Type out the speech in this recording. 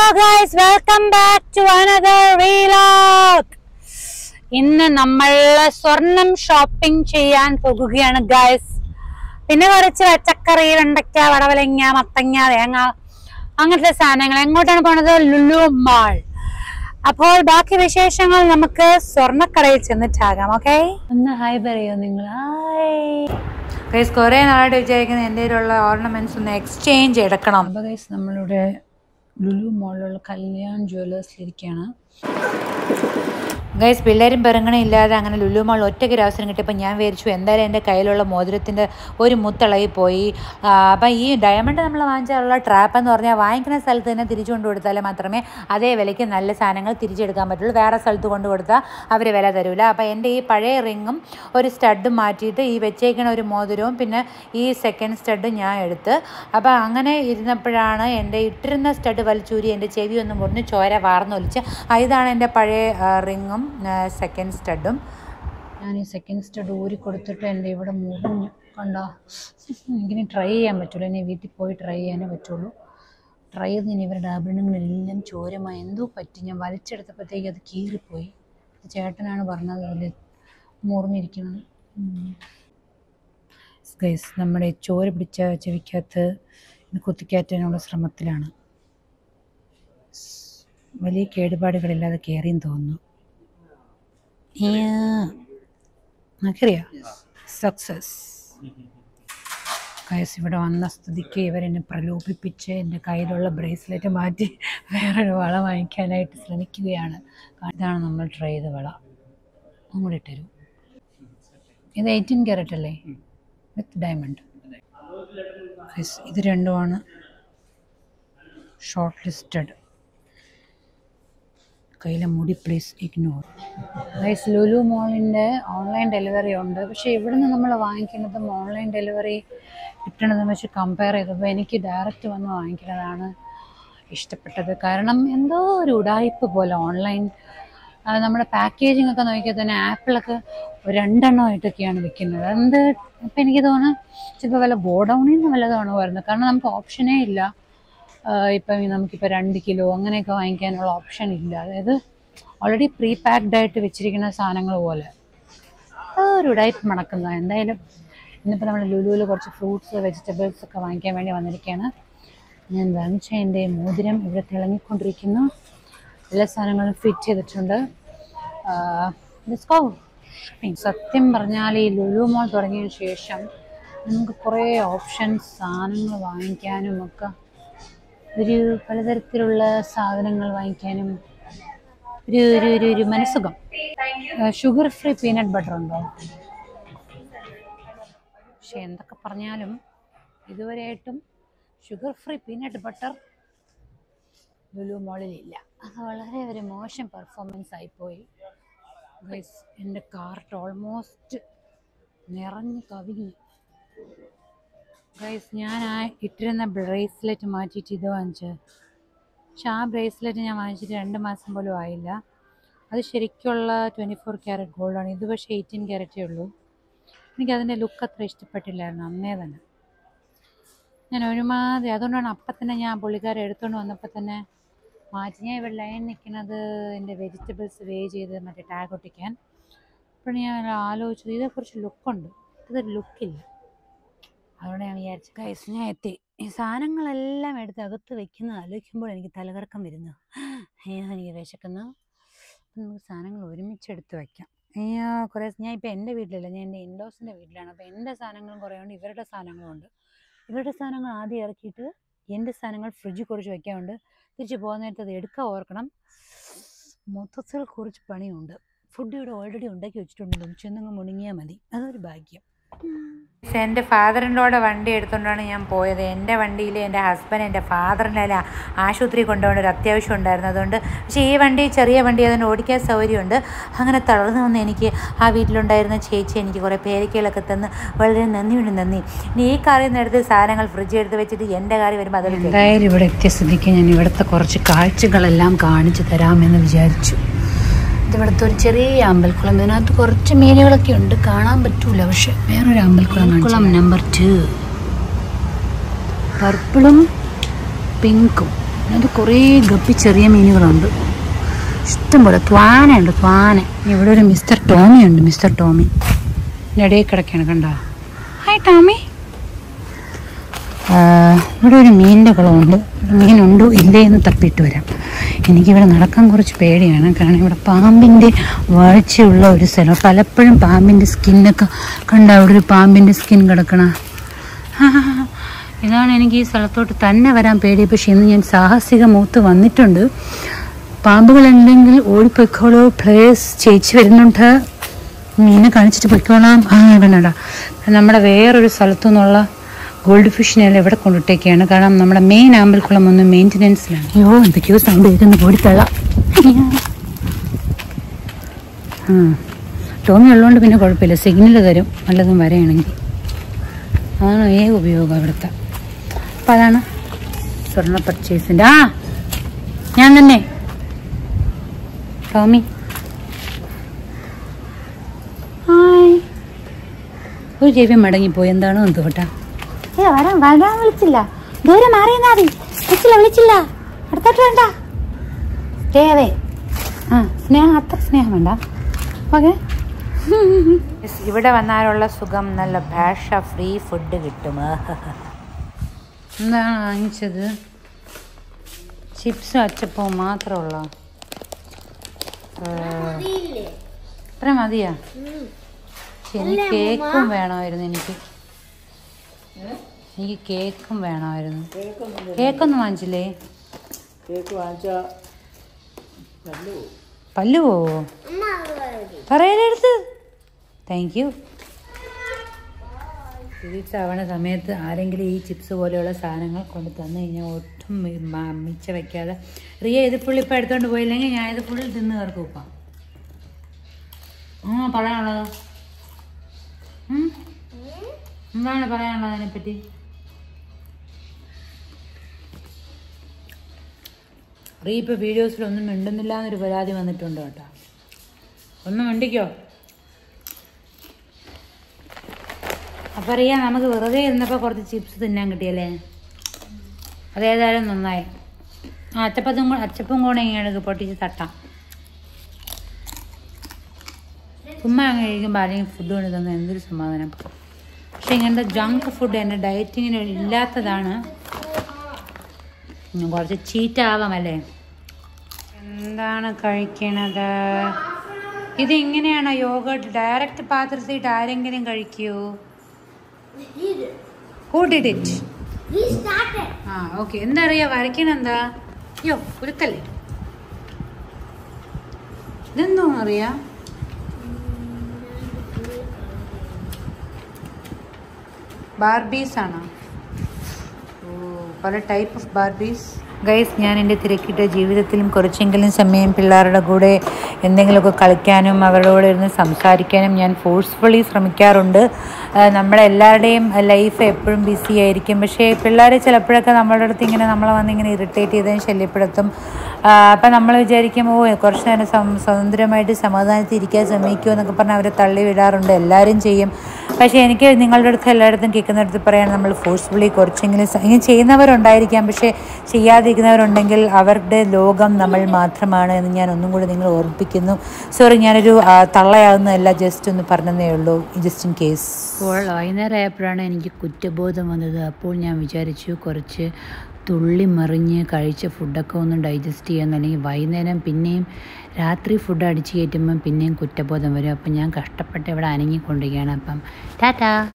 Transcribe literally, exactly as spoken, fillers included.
guys, welcome back to another vlog. ഇന്ന് നമ്മൾ സ്വർണം ഷോപ്പിംഗ് ചെയ്യാൻ പോകുകയാണ് guys. പിന്നെ കുറച്ച് പച്ചക്കറി, വെണ്ടയ്ക്ക, വടവലങ്ങ, മത്തങ്ങ, തേങ്ങ അങ്ങനത്തെ സാധനങ്ങൾ. എങ്ങോട്ടാണ് പോണത്? ലുലു മാൾ. അപ്പോൾ ബാക്കി വിശേഷങ്ങൾ നമുക്ക് സ്വർണ്ണക്കടയിൽ ചെന്നിട്ടാകാം. ഓക്കെ, ഒന്ന് ഹായ് പറയോ നിങ്ങൾ? Hi guys. കുറേ നാളായിട്ട് വിചാരിക്കുന്നത് എൻ്റെ കയ്യിലുള്ള ഓർണമെന്റ്സ് ഒന്ന് എക്സ്ചേഞ്ച് എടുക്കണം. അപ്പോൾ ഗൈസ്, നമ്മളിവിടെ ലുലു മോളിലുള്ള കല്യാൺ ജ്വല്ലേഴ്സിലിരിക്കുകയാണ് ഗൈസ്. പിള്ളേരും പെറുങ്ങണം ഇല്ലാതെ അങ്ങനെ ലുലു മാൾ ഒറ്റയ്ക്ക് ഒരു അവസരം കിട്ടിയപ്പോൾ ഞാൻ വിചാരിച്ചു എന്തായാലും എൻ്റെ കയ്യിലുള്ള മോതിരത്തിൻ്റെ ഒരു മുത്തളകി പോയി. അപ്പം ഈ ഡയമണ്ട് നമ്മൾ വാങ്ങിച്ചാലുള്ള ട്രാപ്പ് എന്ന് പറഞ്ഞാൽ വാങ്ങിക്കുന്ന സ്ഥലത്ത് തന്നെ തിരിച്ചു കൊണ്ട് കൊടുത്താൽ മാത്രമേ അതേ വിലയ്ക്ക് നല്ല സാധനങ്ങൾ തിരിച്ചെടുക്കാൻ പറ്റുള്ളൂ. വേറെ സ്ഥലത്ത് കൊണ്ട് കൊടുത്താൽ അവർ വില തരില്ല. അപ്പോൾ എൻ്റെ ഈ പഴയ റിങ്ങും ഒരു സ്റ്റഡും മാറ്റിയിട്ട് ഈ വെച്ചേക്കണ ഒരു മോതിരവും പിന്നെ ഈ സെക്കൻഡ് സ്റ്റഡും ഞാൻ എടുത്ത്. അപ്പോൾ അങ്ങനെ ഇരുന്നപ്പോഴാണ് എൻ്റെ ഇട്ടിരുന്ന സ്റ്റഡ് വലിച്ചൂരി എൻ്റെ ചെവി ഒന്ന് മുറിഞ്ഞ് ചോര വാർന്നൊലിച്ച്. ഇതാണ് എൻ്റെ പഴയ റിങ്ങും സെക്കൻഡ് സ്റ്റഡും. ഞാൻ ഈ സെക്കൻഡ് സ്റ്റഡ് ഊരി കൊടുത്തിട്ട് എൻ്റെ ഇവിടെ മുറിഞ്ഞു കണ്ടോ. എനിക്കിനി ട്രൈ ചെയ്യാൻ പറ്റുള്ളൂ, ഇനി വീട്ടിൽ പോയി ട്രൈ ചെയ്യാനേ പറ്റുള്ളൂ. ട്രൈ ചെയ്ത് ഇനി ഇവരുടെ ആഭരണങ്ങളെല്ലാം ചോരമായി എന്തോ പറ്റി. ഞാൻ വലിച്ചെടുത്തപ്പോഴത്തേക്ക് അത് കീറിപ്പോയി. ചേട്ടനാണ് പറഞ്ഞത് അതിൽ മുറിഞ്ഞിരിക്കുന്നത്. ഗൈസ്, നമ്മുടെ ചോര പിടിച്ച ചെവിക്കകത്ത് കുത്തിക്കയറ്റാനുള്ള ശ്രമത്തിലാണ്. വലിയ കേടുപാടുകളില്ലാതെ കയറിയും തോന്നുന്നു. നമുക്കറിയാം സക്സസ്. ഗൈസ്, ഇവിടെ വന്ന സ്ഥിതിക്ക് ഇവരെന്നെ പ്രലോഭിപ്പിച്ച് എൻ്റെ കയ്യിലുള്ള ബ്രേസ്ലെറ്റ് മാറ്റി വേറൊരു വള വാങ്ങിക്കാനായിട്ട് ശ്രമിക്കുകയാണ്. ഇതാണ് നമ്മൾ ട്രൈ ചെയ്ത വള. അങ്ങോട്ട് ഇട്ടു. ഇത് എയ്റ്റീൻ ക്യാരറ്റ് അല്ലേ, വിത്ത് ഡയമണ്ട്. ഗൈസ്, ഇത് രണ്ടുമാണ് ഷോർട്ട് ലിസ്റ്റഡ്. കയ്യിലെ മുടി പ്ലീസ് ഇഗ്നോർ. ഗൈസ്, ലുലു മോളിൻ്റെ ഓൺലൈൻ ഡെലിവറി ഉണ്ട്. പക്ഷേ ഇവിടുന്ന് നമ്മൾ വാങ്ങിക്കുന്നതും ഓൺലൈൻ ഡെലിവറി കിട്ടണതും വെച്ച് കമ്പയർ ചെയ്തപ്പോൾ എനിക്ക് ഡയറക്റ്റ് വന്ന് വാങ്ങിക്കുന്നതാണ് ഇഷ്ടപ്പെട്ടത്. കാരണം എന്തോ ഒരു ഉടായ്പ പോലെ ഓൺലൈൻ നമ്മുടെ പാക്കേജിംഗ് ഒക്കെ നോക്കിയാൽ തന്നെ ആപ്പിളൊക്കെ രണ്ടെണ്ണമായിട്ടൊക്കെയാണ് വിൽക്കുന്നത്. എന്ത് ഇപ്പം എനിക്ക് തോന്നുന്നു ചിലപ്പോൾ വല്ല ഗോഡൗണിൽ നിന്ന് വല്ലതാണ് വരുന്നത്. കാരണം നമുക്ക് ഓപ്ഷനേ ഇല്ല. ഇപ്പം നമുക്കിപ്പോൾ രണ്ട് കിലോ അങ്ങനെയൊക്കെ വാങ്ങിക്കാനുള്ള ഓപ്ഷൻ ഇല്ല. അതായത് ഓൾറെഡി പ്രീ പാക്ഡ് ആയിട്ട് വെച്ചിരിക്കുന്ന സാധനങ്ങൾ പോലെ ഒരു ഉടായ്പ മണക്കുന്ന. എന്തായാലും ഇന്നിപ്പോൾ നമ്മൾ ലുലുവിൽ കുറച്ച് ഫ്രൂട്ട്സ് വെജിറ്റബിൾസ് ഒക്കെ വാങ്ങിക്കാൻ വേണ്ടി വന്നിരിക്കുകയാണ്. ഞാൻ വാങ്ങിച്ച എൻ്റെ മോതിരം ഇവിടെ തിളങ്ങിക്കൊണ്ടിരിക്കുന്നു. എല്ലാ സാധനങ്ങളും ഫിറ്റ് ചെയ്തിട്ടുണ്ട്. സത്യം പറഞ്ഞാൽ ഈ ലുലു മോൾ തുടങ്ങിയതിന് ശേഷം നമുക്ക് കുറേ ഓപ്ഷൻസ് സാധനങ്ങൾ വാങ്ങിക്കാനും ഒക്കെ, ഒരു പലതരത്തിലുള്ള സാധനങ്ങൾ വാങ്ങിക്കാനും ഒരു ഒരു ഒരു ഒരു മനസ്സുഖം. ഷുഗർ ഫ്രീ പീനട്ട് ബട്ടർ ഉണ്ടോ? പക്ഷെ എന്തൊക്കെ പറഞ്ഞാലും ഇതുവരെയായിട്ടും sugar free peanut butter Lulu മോളിലില്ല. അത് വളരെ ഒരു മോശം പെർഫോമൻസ് ആയിപ്പോയി. ഗൈസ്, എൻ്റെ കാർട്ട് ഓൾമോസ്റ്റ് നിറഞ്ഞ് കവിഞ്ഞു. ഗൈസ്, ഞാൻ ആ ഇട്ടിരുന്ന ബ്രേസ്ലെറ്റ് മാറ്റിയിട്ട് ഇത് വാങ്ങിച്ചത്. പക്ഷെ ആ ബ്രേസ്ലെറ്റ് ഞാൻ വാങ്ങിച്ചിട്ട് രണ്ട് മാസം പോലും ആയില്ല. അത് ശരിക്കുള്ള ട്വൻറ്റി ഫോർ ക്യാരറ്റ് ഗോൾഡാണ്. ഇത് പക്ഷേ എയ്റ്റീൻ ക്യാരറ്റേ ഉള്ളൂ. എനിക്കതിൻ്റെ ലുക്ക് അത്ര ഇഷ്ടപ്പെട്ടില്ലായിരുന്നു അന്നേ തന്നെ. ഞാൻ ഒരുമാതിരി അതുകൊണ്ടാണ് അപ്പം തന്നെ ഞാൻ പുള്ളിക്കാരെ എടുത്തുകൊണ്ട് വന്നപ്പോൾ തന്നെ മാറ്റി. ഞാൻ ഇവിടെ ലൈൻ നിൽക്കുന്നത് എൻ്റെ വെജിറ്റബിൾസ് വേ ചെയ്ത് മറ്റേ ടാഗ് ഒട്ടിക്കാൻ. അപ്പോൾ ഞാൻ ആലോചിച്ചത് ഇതേക്കുറിച്ച് ലുക്കുണ്ട്, ഇതൊരു ലുക്കില്ല. അതുകൊണ്ട് ഞാൻ വിചാരിച്ചു ഗൈസ്, ഞാൻ എത്തി. ഈ സാധനങ്ങളെല്ലാം എടുത്ത് അകത്ത് വെക്കുന്നത് ആലോചിക്കുമ്പോൾ എനിക്ക് തലകറക്കം വരുന്നു. എനിക്ക് വിശക്കുന്നു. അപ്പം നമുക്ക് സാധനങ്ങൾ ഒരുമിച്ചെടുത്ത് വയ്ക്കാം. ഞാൻ കുറേ ഞാൻ ഇപ്പോൾ എൻ്റെ വീട്ടിലല്ല, ഞാൻ എൻ്റെ ഇൻഡോസിൻ്റെ വീട്ടിലാണ്. അപ്പോൾ എൻ്റെ സാധനങ്ങളും കുറേ ഉണ്ട്, ഇവരുടെ സാധനങ്ങളും ഉണ്ട്. ഇവരുടെ സാധനങ്ങൾ ആദ്യം ഇറക്കിയിട്ട് എൻ്റെ സാധനങ്ങൾ ഫ്രിഡ്ജിൽ കുറച്ച് വയ്ക്കാറുണ്ട്. തിരിച്ച് പോകുന്ന നേരത്ത് അത് എടുക്കാൻ ഓർക്കണം. മൊത്തത്തിൽ കുറച്ച് പണിയുണ്ട്. ഫുഡ് ഇവിടെ ഓൾറെഡി ഉണ്ടാക്കി വെച്ചിട്ടുണ്ട്, ചെന്നങ്ങ് മുണങ്ങിയാൽ മതി. അതൊരു ഭാഗ്യം. എൻ്റെ ഫാദറിൻ്റെ വണ്ടി എടുത്തുകൊണ്ടാണ് ഞാൻ പോയത്. എൻ്റെ വണ്ടിയിൽ എൻ്റെ ഹസ്ബൻഡ് എൻ്റെ ഫാദറിൻ്റെ അല്ല ആശുപത്രി കൊണ്ടുപോകേണ്ട ഒരു അത്യാവശ്യം ഉണ്ടായിരുന്നു. അതുകൊണ്ട് പക്ഷേ ഈ വണ്ടി ചെറിയ വണ്ടി, അതിന് ഓടിക്കാൻ സൗകര്യമുണ്ട്. അങ്ങനെ തളർന്നു വന്ന് എനിക്ക് ആ വീട്ടിലുണ്ടായിരുന്ന ചേച്ചി എനിക്ക് കുറേ പേരക്കകളൊക്കെ തന്ന് വളരെ നന്ദിയുണ്ട്. നന്ദി. ഇനി ഈ കാറിൽ നിന്ന് എടുത്ത് സാധനങ്ങൾ ഫ്രിഡ്ജ് എടുത്ത് വെച്ചിട്ട് എൻ്റെ കാറി വരുമ്പോൾ അതൊരു എന്തായാലും ഇവിടെ എത്തിയ സ്ഥിതിക്ക് ഞാൻ ഇവിടുത്തെ കുറച്ച് കാഴ്ചകളെല്ലാം കാണിച്ചു തരാമെന്ന് വിചാരിച്ചു. ഇതിവിടുത്തെ ഒരു ചെറിയ അമ്പൽക്കുളം, ഇതിനകത്ത് കുറച്ച് മീനുകളൊക്കെ ഉണ്ട്, കാണാൻ പറ്റൂല. പക്ഷെ വേറൊരു അമ്പൽക്കുളം, കുളം നമ്പർ ടു, പർപ്പിളും പിങ്കും അത് കുറേ ഗപ്പി ചെറിയ മീനുകളുണ്ട്, ഇഷ്ടംപോലെ. ത്വാനുണ്ട്, ത്വാന. ഇവിടെ ഒരു മിസ്റ്റർ ടോമി ഉണ്ട്, മിസ്റ്റർ ടോമി ഇടയിൽ കിടക്കാണ്, കണ്ടോ? Hi Tommy. ഇവിടെ ഒരു മീനിൻ്റെ കുളമുണ്ട്. മീനുണ്ടോ ഇല്ലേ എന്ന് തപ്പിയിട്ട് വരാം. എനിക്കിവിടെ നടക്കാൻ കുറച്ച് പേടിയാണ്, കാരണം ഇവിടെ പാമ്പിൻ്റെ വാഴ്ചയുള്ള ഒരു സ്ഥലം. പലപ്പോഴും പാമ്പിൻ്റെ സ്കിന്നൊക്കെ കണ്ട, അവിടെ ഒരു പാമ്പിൻ്റെ സ്കിൻ കിടക്കണ. ഇതാണ് എനിക്ക് ഈ സ്ഥലത്തോട്ട് തന്നെ വരാൻ പേടി. പക്ഷെ ഇന്ന് ഞാൻ സാഹസിക മൂത്ത് വന്നിട്ടുണ്ട്. പാമ്പുകളുണ്ടെങ്കിൽ ഓടിപ്പോയിക്കോളൂ പ്ലേസ്, ചേച്ചി വരുന്നുണ്ട്, മീനെ കാണിച്ചിട്ട് പൊയ്ക്കോളാം. ആ കണ്ടടാ, നമ്മുടെ വേറൊരു സ്ഥലത്തു നിന്നുള്ള ഗോൾഡ് ഫിഷിനെല്ലാം ഇവിടെ കൊണ്ടിട്ടേക്കാണ്, കാരണം നമ്മുടെ മെയിൻ ആമ്പൽക്കുളം ഒന്ന് മെയിൻ്റനൻസിലാണ്. അയ്യോ എന്തൊക്കെയോ സൗണ്ട് കേൾക്കുന്നു, ഓടിത്തള്ള. ആ ടോമി ഉള്ളതുകൊണ്ട് പിന്നെ കുഴപ്പമില്ല, സിഗ്നൽ തരും നല്ലതും വരെയാണെങ്കിൽ. അതാണ് ഏക ഉപയോഗം അവിടുത്തെ. അപ്പം അതാണ് സ്വർണ്ണ പർച്ചേസിൻ്റെ. ആ ഞാൻ തന്നെ ടോമി. ഹായ്. ഒരു ചെവി മടങ്ങിപ്പോയി, എന്താണോ എന്തോ കേട്ടാ. ഏ വരാൻ വരാൻ വിളിച്ചില്ല, ദൂരെ മാറിയെന്നാ മതി. വിളിച്ചില്ല വിളിച്ചില്ല അടുത്തോട്ട് വേണ്ട. സ്റ്റേവേ. ആ സ്നേഹം, അത്ര സ്നേഹം വേണ്ട. ഓക്കെ. ഇവിടെ വന്നാലുള്ള സുഖം, നല്ല ഭാഷ ഫ്രീ ഫുഡ് കിട്ടും. എന്താണ് വാങ്ങിച്ചത്? ചിപ്സും അച്ചപ്പവും മാത്രമുള്ള. ഇത്ര മതിയാ? എനിക്ക് കേക്കും വേണമായിരുന്നു. എനിക്ക് എനിക്ക് കേക്കും വേണമായിരുന്നു. കേക്കൊന്നും വാങ്ങിച്ചില്ലേ? പല്ലു പോവോ? പറയലെടുത്ത്. Thank you. തിരിച്ചാവണ സമയത്ത് ആരെങ്കിലും ഈ ചിപ്സ് പോലെയുള്ള സാധനങ്ങൾ കൊണ്ട് തന്നു കഴിഞ്ഞാൽ ഒട്ടും മിച്ച വയ്ക്കാതെ, റിയ ഇത് ഫുൾ ഇപ്പം എടുത്തോണ്ട് പോയില്ലെങ്കിൽ ഞാൻ ഇത് ഫുൾ തിന്ന് കയർക്ക് വെക്കാം. ആ പറയാനുള്ളത് എന്താണ് പറയാനുള്ളത് അതിനെപ്പറ്റി? റീ ഇപ്പോൾ വീഡിയോസിലൊന്നും മിണ്ടുന്നില്ല എന്നൊരു പരാതി വന്നിട്ടുണ്ട് കേട്ടോ. ഒന്ന് മിണ്ടിക്കോ. അപ്പം അറിയാം, നമുക്ക് വെറുതെ ഇരുന്നപ്പോൾ കുറച്ച് ചിപ്സ് തിന്നാൻ കിട്ടിയല്ലേ, അതേതായാലും നന്നായി. ആ അച്ചപ്പത്തും കൂടെ അച്ചപ്പും കൂടെ ഇങ്ങനെ പൊട്ടിച്ച് തട്ടാം. ചുമ്മാ അങ്ങനെ കഴിക്കുമ്പോൾ ആരെങ്കിലും ഫുഡ് കൊണ്ട് തന്നെ എന്തൊരു സമാധാനം. പക്ഷെ ഇങ്ങനത്തെ ജങ്ക് ഫുഡ് എൻ്റെ ഡയറ്റിങ്ങിന് ഇല്ലാത്തതാണ്. കുറച്ച് ചീറ്റാവാമല്ലേ. എന്താണ് കഴിക്കണത്? ഇതിങ്ങനെയാണോ യോഗ ഡയറക്റ്റ് പാത്രത്തിട്ട് ആരെങ്കിലും കഴിക്കൂ? Who did it? We started. ആ ഓക്കെ. എന്താ അറിയാ വരയ്ക്കണെന്താ? അയ്യോ ഉരുക്കല്ലേ, ഇതെന്തോ അറിയാ? ബാർബീസ് ആണോ? ഓ പല ടൈപ്പ് ഓഫ് ബാർബീസ്. ഗൈസ്, ഞാൻ എൻ്റെ തിരക്കിട്ട ജീവിതത്തിലും കുറച്ചെങ്കിലും സമയം പിള്ളേരുടെ കൂടെ എന്തെങ്കിലുമൊക്കെ കളിക്കാനും അവരുടെ കൂടെ ഇരുന്ന് സംസാരിക്കാനും ഞാൻ ഫോഴ്സ്ഫുള്ളി ശ്രമിക്കാറുണ്ട്. നമ്മളെല്ലാവരുടെയും ലൈഫ് എപ്പോഴും ബിസി ആയിരിക്കും. പക്ഷേ പിള്ളേർ ചിലപ്പോഴൊക്കെ നമ്മളുടെ അടുത്ത് ഇങ്ങനെ നമ്മളെ വന്നിങ്ങനെ ഇറിറ്റേറ്റ് ചെയ്തതിന് ശല്യപ്പെടുത്തും. അപ്പം നമ്മൾ വിചാരിക്കും ഓ കുറച്ച് നേരം സ്വതന്ത്രമായിട്ട് സമാധാനത്തിൽ ഇരിക്കാൻ ശ്രമിക്കുമോ എന്നൊക്കെ പറഞ്ഞാൽ അവരെ തള്ളി വിടാറുണ്ട്. എല്ലാവരും ചെയ്യും. പക്ഷേ എനിക്ക് നിങ്ങളുടെ അടുത്ത് എല്ലായിടത്തും കേൾക്കുന്നിടത്ത് പറയാൻ നമ്മൾ ഫോഴ്സ്ഫുള്ളി കുറച്ചെങ്കിലും ഇങ്ങനെ ചെയ്യുന്നവരുണ്ടായിരിക്കാം. പക്ഷേ ചെയ്യാതിരിക്കുന്നവരുണ്ടെങ്കിൽ അവരുടെ ലോകം നമ്മൾ മാത്രമാണ് എന്ന് ഞാൻ ഒന്നും കൂടി നിങ്ങൾ ഓർമ്മിപ്പിക്കുന്നു. സോറി, ഞാനൊരു തള്ളയാവുന്നതല്ല, ജസ്റ്റ് ഒന്ന് പറഞ്ഞതേ ഉള്ളൂ, ജസ്റ്റ് ഇൻ കേസ്. അപ്പോൾ വൈകുന്നേരം ആയപ്പോഴാണ് എനിക്ക് കുറ്റബോധം വന്നത്. അപ്പോൾ ഞാൻ വിചാരിച്ചു കുറച്ച് തുള്ളി മറിഞ്ഞ് കഴിച്ച ഫുഡൊക്കെ ഒന്ന് ഡൈജസ്റ്റ് ചെയ്യാൻ, അല്ലെങ്കിൽ വൈകുന്നേരം പിന്നെയും രാത്രി ഫുഡ് അടിച്ച് കയറ്റുമ്പം പിന്നെയും കുറ്റബോധം വരും. അപ്പം ഞാൻ കഷ്ടപ്പെട്ട് ഇവിടെ അനങ്ങിക്കൊണ്ടിരിക്കുകയാണ്. അപ്പം ടാറ്റാ.